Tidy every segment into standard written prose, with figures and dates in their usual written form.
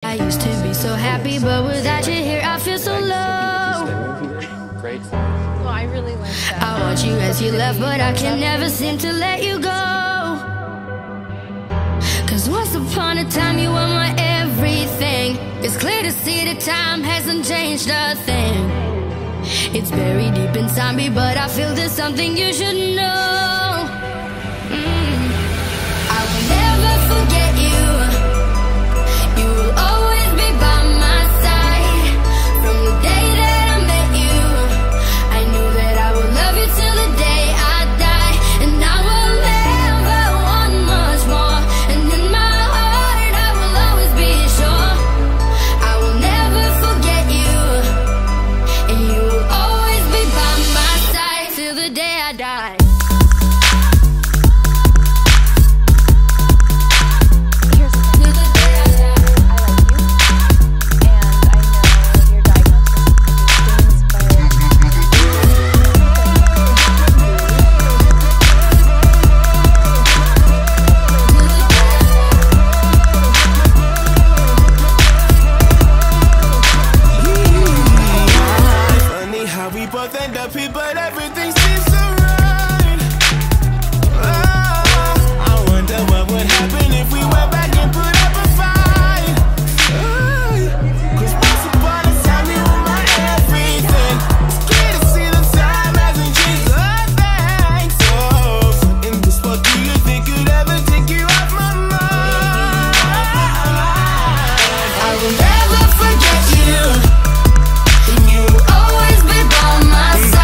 I used to be so happy, but without you here I feel so low. Grateful. Oh, I really like that. I want you as you left, but I can never seem to let you go. Cause once upon a time you were my everything. It's clear to see that time hasn't changed a thing. It's buried deep inside me, but I feel there's something you should know. I will never forget you. You will always be by my side. From the day that I met you, I knew that I would love you till the day I die. And I will never want much more. And in my heart I will always be sure I will never forget you. And you will always be by my side till the day I die. But everything seems so right. Oh, I wonder what would happen if we went back and put up a fight. Cause once upon a time you were my everything. It's clear to see the time hasn't changed a thing. So in this world, do you think could ever take you off my mind? I will never forget you. And you will always be by my side.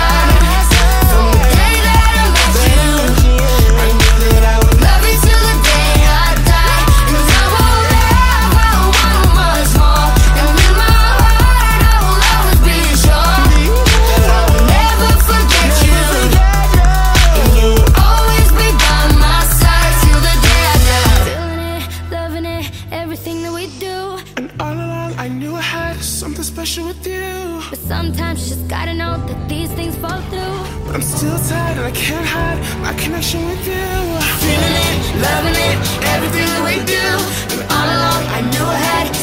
Something special with you. But sometimes you just gotta know that these things fall through. But I'm still tired and I can't hide my connection with you. Feeling it, loving it, everything that we do. And all along I knew I had